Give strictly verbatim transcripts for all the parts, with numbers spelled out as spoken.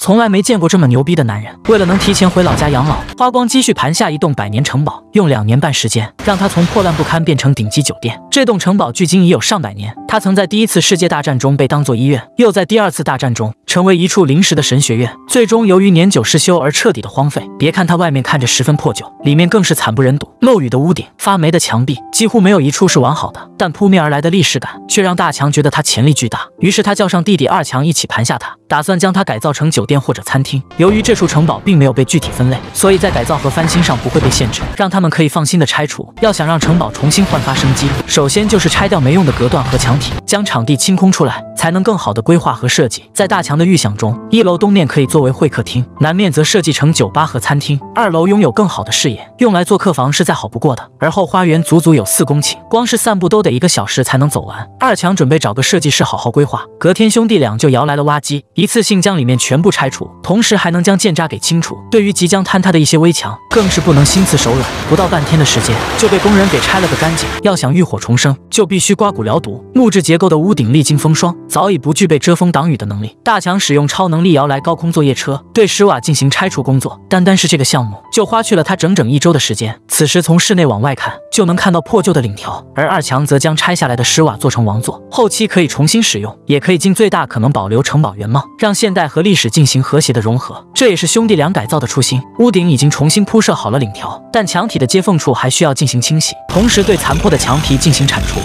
从来没见过这么牛逼的男人。为了能提前回老家养老，花光积蓄盘下一栋百年城堡，用两年半时间让它从破烂不堪变成顶级酒店。这栋城堡距今已有上百年，它曾在第一次世界大战中被当作医院，又在第二次大战中成为一处临时的神学院，最终由于年久失修而彻底的荒废。别看它外面看着十分破旧，里面更是惨不忍睹，漏雨的屋顶，发霉的墙壁，几乎没有一处是完好的。但扑面而来的历史感却让大强觉得他潜力巨大，于是他叫上弟弟二强一起盘下它，打算将它改造成酒店或者餐厅。由于这处城堡并没有被具体分类，所以在改造和翻新上不会被限制，让他们可以放心的拆除。要想让城堡重新焕发生机，首先就是拆掉没用的隔断和墙体，将场地清空出来，才能更好的规划和设计。在大强的预想中，一楼东面可以作为会客厅，南面则设计成酒吧和餐厅，二楼拥有更好的视野，用来做客房是再好不过的。而后花园足足有四公顷，光是散步都得一个小时才能走完。二强准备找个设计师好好规划，隔天兄弟俩就摇来了挖机，一次性将里面全部拆除，同时还能将建渣给清除。对于即将坍塌的一些危墙，更是不能心慈手软，不到半天的时间就被工人给拆了个干净。要想浴火重生，就必须刮骨疗毒。木质结构的屋顶历经风霜，早已不具备遮风挡雨的能力。大强使用超能力摇来高空作业车，对石瓦进行拆除工作。单单是这个项目就花去了他整整一周的时间。此时从室内往外看，就能看到破旧的领条，而二强则将拆下来的石瓦做成王座，后期可以重新使用，也可以尽最大可能保留城堡原貌，让现代和历史进行和谐的融合。这也是兄弟俩改造的初心。屋顶已经重新铺设好了领条，但墙体的接缝处还需要进行清洗，同时对残破的墙皮进行铲除。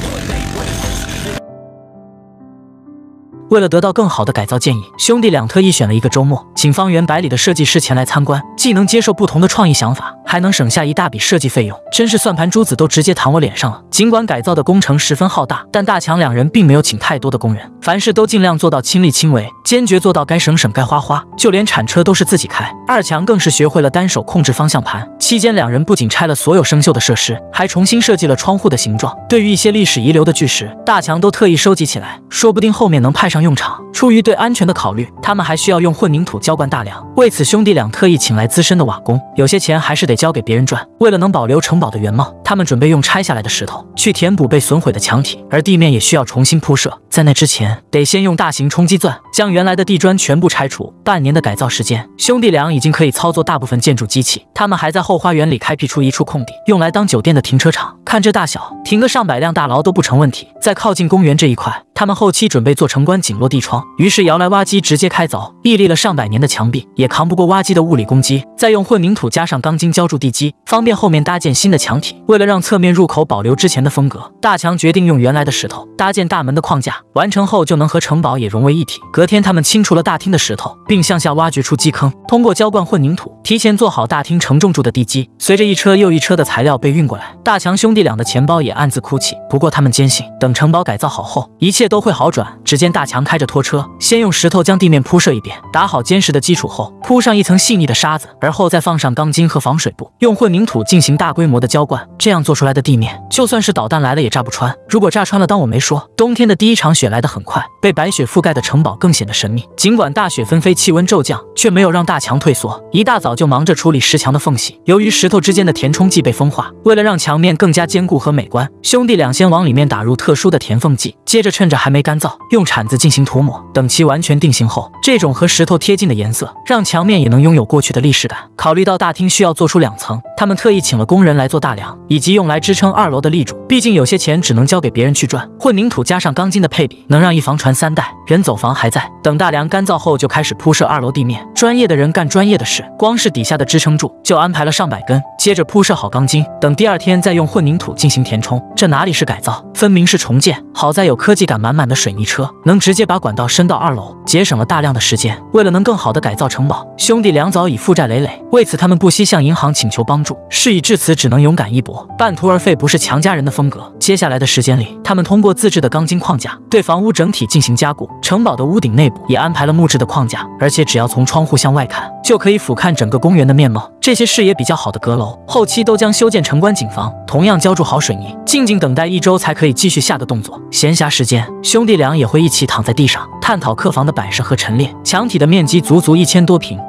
为了得到更好的改造建议，兄弟俩特意选了一个周末，请方圆百里的设计师前来参观，既能接受不同的创意想法，还能省下一大笔设计费用，真是算盘珠子都直接弹我脸上了。尽管改造的工程十分浩大，但大强两人并没有请太多的工人，凡事都尽量做到亲力亲为，坚决做到该省省该花花，就连铲车都是自己开。二强更是学会了单手控制方向盘，期间两人不仅拆了所有生锈的设施，还重新设计了窗户的形状。对于一些历史遗留的巨石，大强都特意收集起来，说不定后面能派上用场。出于对安全的考虑，他们还需要用混凝土浇灌大梁，为此兄弟俩特意请来资深的瓦工，有些钱还是得交给别人赚。为了能保留城堡的原貌，他们准备用拆下来的石头去填补被损毁的墙体，而地面也需要重新铺设。在那之前，得先用大型冲击钻将原来的地砖全部拆除。半年的改造时间，兄弟俩已经可以操作大部分建筑机器。他们还在后花园里开辟出一处空地，用来当酒店的停车场。看这大小，停个上百辆大劳都不成问题。在靠近公园这一块，他们后期准备做城关紧落地窗，于是摇来挖机直接开凿。屹立了上百年的墙壁也扛不过挖机的物理攻击，再用混凝土加上钢筋浇筑地基，方便后面搭建新的墙体。为了让侧面入口保留之前的风格，大强决定用原来的石头搭建大门的框架，完成后就能和城堡也融为一体。隔天他们清除了大厅的石头，并向下挖掘出基坑，通过浇灌混凝土提前做好大厅承重柱的地基。随着一车又一车的材料被运过来，大强兄弟俩的钱包也暗自哭泣。不过他们坚信，等城堡改造好后，一切都会好转。只见大强开着拖车，先用石头将地面铺设一遍，打好坚实的基础后，铺上一层细腻的沙子，而后再放上钢筋和防水布，用混凝土进行大规模的浇灌。这样做出来的地面，就算是导弹来了也炸不穿。如果炸穿了，当我没说。冬天的第一场雪来得很快，被白雪覆盖的城堡更显得神秘。尽管大雪纷飞，气温骤降，却没有让大强退缩，一大早就忙着处理石墙的缝隙。由于石头之间的填充剂被风化，为了让墙面更加坚固和美观，兄弟俩先往里面打入特殊的填缝剂，接着趁着还没干燥，用铲子进行涂抹。等其完全定型后，这种和石头贴近的颜色，让墙面也能拥有过去的历史感。考虑到大厅需要做出两层，他们特意请了工人来做大梁，以及用来支撑二楼的立柱。毕竟有些钱只能交给别人去赚。混凝土加上钢筋的配比，能让一房传三代，人走房还在。等大梁干燥后，就开始铺设二楼地面。专业的人干专业的事，光是底下的支撑柱就安排了上百根，接着铺设好钢筋，等第二天再用混凝土进行填充。这哪里是改造，分明是重建。好在有科技感满满的水泥车，能直接把管道伸到二楼，节省了大量的时间。为了能更好的改造城堡，兄弟俩早已负债累累，为此他们不惜向银行请求帮助。事已至此，只能勇敢一搏，半途而废不是强家人的风格。接下来的时间里，他们通过自制的钢筋框架对房屋整体进行加固，城堡的屋顶内部也安排了木质的框架，而且只要从窗户向外看，就可以俯瞰整个公园的面貌。这些视野比较好的阁楼，后期都将修建城关景房，同样浇筑好水泥，静静等待一周才可以继续下个动作。闲暇时间，兄弟俩也会一起躺在地上探讨客房的摆设和陈列。墙体的面积足足一千多平，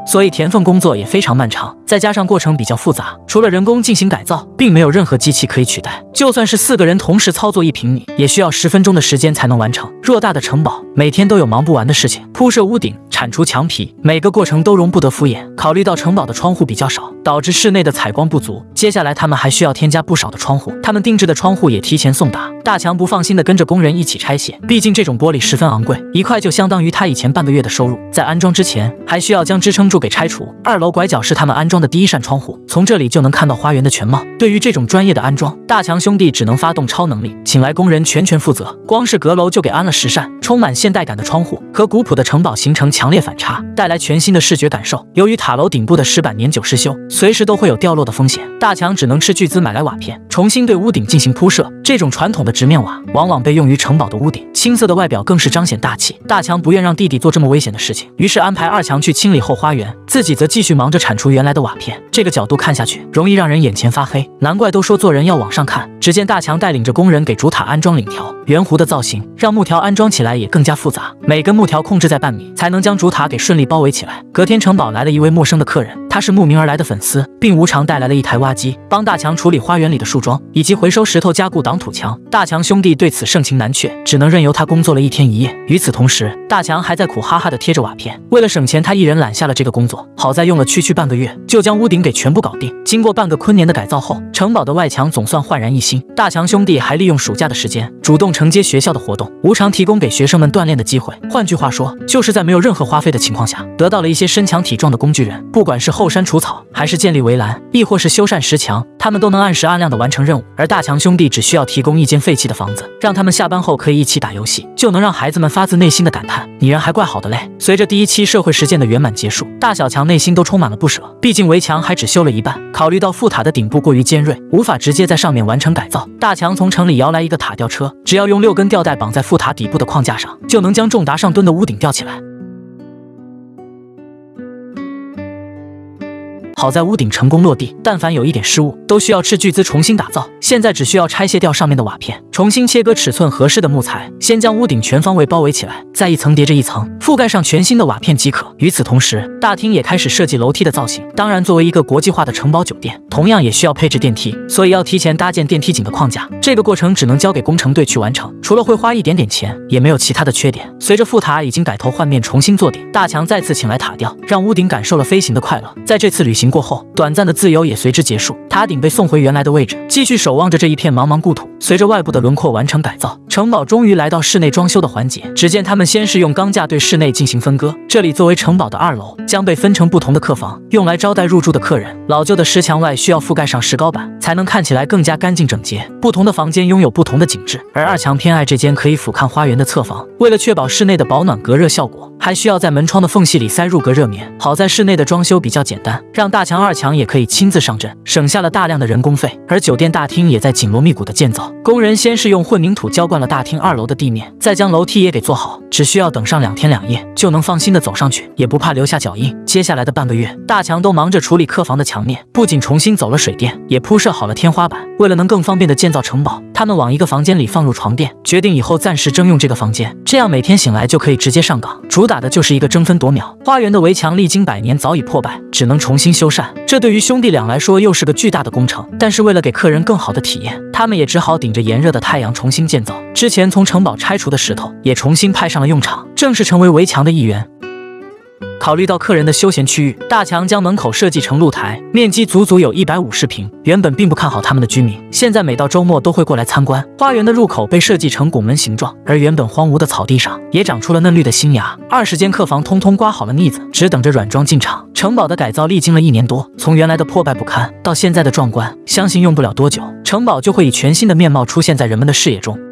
所以填缝工作也非常漫长，再加上过程比较复杂，除了人工进行改造，并没有任何机器可以取代。就算是四个人同时操作一平米，也需要十分钟的时间才能完成。偌大的城堡，每天都有忙不完的事情，铺设屋顶、铲除墙皮，每个过程都容不得敷衍。考虑到城堡的窗户比较少，导致室内的采光不足，接下来他们还需要添加不少的窗户。他们定制的窗户也提前送达。大强不放心的跟着工人一起拆卸，毕竟这种玻璃十分昂贵，一块就相当于他以前半个月的收入。在安装之前，还需要将支撑柱给拆除。二楼拐角是他们安装的第一扇窗户，从这里就能看到花园的全貌。对于这种专业的安装，大强兄弟只能发动超能力，请来工人全权负责。光是阁楼就给安了十扇充满现代感的窗户，和古朴的城堡形成强烈反差，带来全新的视觉感受。由于塔楼顶部的石板年久失修，随时都会有掉落的风险，大强只能斥巨资买来瓦片，重新对屋顶进行铺设。这种传统的直面瓦往往被用于城堡的屋顶，青色的外表更是彰显大气。大强不愿让弟弟做这么危险的事情，于是安排二强去清理后花园，自己则继续忙着铲除原来的瓦片。这个角度看下去，容易让人眼前发黑，难怪都说做人要往上看。只见大强带领着工人给主塔安装檩条，圆弧的造型让木条安装起来也更加复杂，每根木条控制在半米，才能将主塔给顺利包围起来。隔天城堡来了一位陌生的客人，他是慕名而来的粉丝，并无偿带来了一台挖机，帮大强处理花园里的树桩，以及回收石头加固挡土墙。大强兄弟对此盛情难却，只能任由他工作了一天一夜。与此同时，大强还在苦哈哈的贴着瓦片，为了省钱，他一人揽下了这个工作。好在用了区区半个月，就将屋顶给全部搞定。经过半个坤年的改造后，城堡的外墙总算焕然一新。大强兄弟还利用暑假的时间，主动承接学校的活动，无偿提供给学生们锻炼的机会。换句话说，就是在没有任何花费的情况下，得到了一些身强体壮的工具人。不管是后山除草，还是建立围栏，亦或是修缮石墙，他们都能按时按量的完成任务。而大强兄弟只需要提供一间废弃的房子，让他们下班后可以一起打游戏，就能让孩子们发自内心的感叹：你人还怪好的嘞。随着第一期社会实践的圆满结束，大小强内心都充满了不舍，毕竟围墙还只修了一半。考虑到副塔的顶部过于尖锐，无法直接在上面完成改造，大强从城里摇来一个塔吊车，只要用六根吊带绑在副塔底部的框架上，就能将重达上吨的屋顶吊起来。好在屋顶成功落地，但凡有一点失误，都需要斥巨资重新打造。现在只需要拆卸掉上面的瓦片，重新切割尺寸合适的木材，先将屋顶全方位包围起来，再一层叠着一层，覆盖上全新的瓦片即可。与此同时，大厅也开始设计楼梯的造型。当然，作为一个国际化的城堡酒店，同样也需要配置电梯，所以要提前搭建电梯井的框架。这个过程只能交给工程队去完成，除了会花一点点钱，也没有其他的缺点。随着副塔已经改头换面，重新做顶，大强再次请来塔吊，让屋顶感受了飞行的快乐。在这次旅行过后，短暂的自由也随之结束，塔顶被送回原来的位置，继续守望着这一片茫茫故土。随着外部的轮廓完成改造，城堡终于来到室内装修的环节。只见他们先是用钢架对室内进行分割，这里作为城堡的二楼，将被分成不同的客房，用来招待入住的客人。老旧的石墙外需要覆盖上石膏板，才能看起来更加干净整洁。不同的房间拥有不同的景致，而二强偏爱这间可以俯瞰花园的侧房。为了确保室内的保暖隔热效果，还需要在门窗的缝隙里塞入隔热棉。好在室内的装修比较简单，让大强二强也可以亲自上阵，省下了大量的人工费。而酒店大厅也在紧锣密鼓的建造，工人先是用混凝土浇灌了大厅二楼的地面，再将楼梯也给做好，只需要等上两天两夜，就能放心的走上去，也不怕留下脚印。接下来的半个月，大强都忙着处理客房的墙面，不仅重新走了水电，也铺设好了天花板。为了能更方便的建造城堡，他们往一个房间里放入床垫，决定以后暂时征用这个房间，这样每天醒来就可以直接上岗。主打的就是一个争分夺秒。花园的围墙历经百年早已破败，只能重新修缮，这对于兄弟俩来说又是个巨大的工程。但是为了给客人更好的体验，他们也只好顶着炎热的太阳重新建造。之前从城堡拆除的石头也重新派上了用场，正式成为围墙的一员。考虑到客人的休闲区域，大强将门口设计成露台，面积足足有一百五十平。原本并不看好他们的居民，现在每到周末都会过来参观。花园的入口被设计成拱门形状，而原本荒芜的草地上也长出了嫩绿的新芽。二十间客房通通刮好了腻子，只等着软装进场。城堡的改造历经了一年多，从原来的破败不堪到现在的壮观，相信用不了多久，城堡就会以全新的面貌出现在人们的视野中。